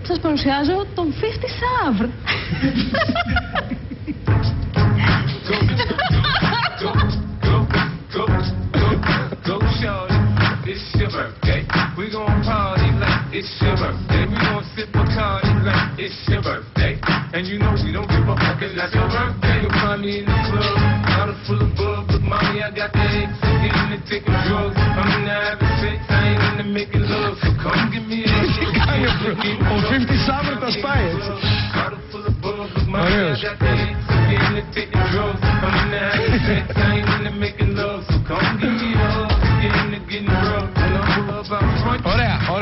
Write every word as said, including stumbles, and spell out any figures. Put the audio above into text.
Σας παρουσιάζω τον πενήντα Savr. It's your birthday. We gon' party like it's your birthday. We gon' sip a party like it's your birthday. And you know we don't give a fuck, it's not your birthday. You'll find me in the club, bottle full of bug. Look, mommy, I got the eggs. I'm getting to taking drugs. I'm into having sex, I ain't into making love. So come give me a shit. Ο πενήντα Savr τα σπάει έτσι. Bottle full of bug. Look, mommy, I got the eggs.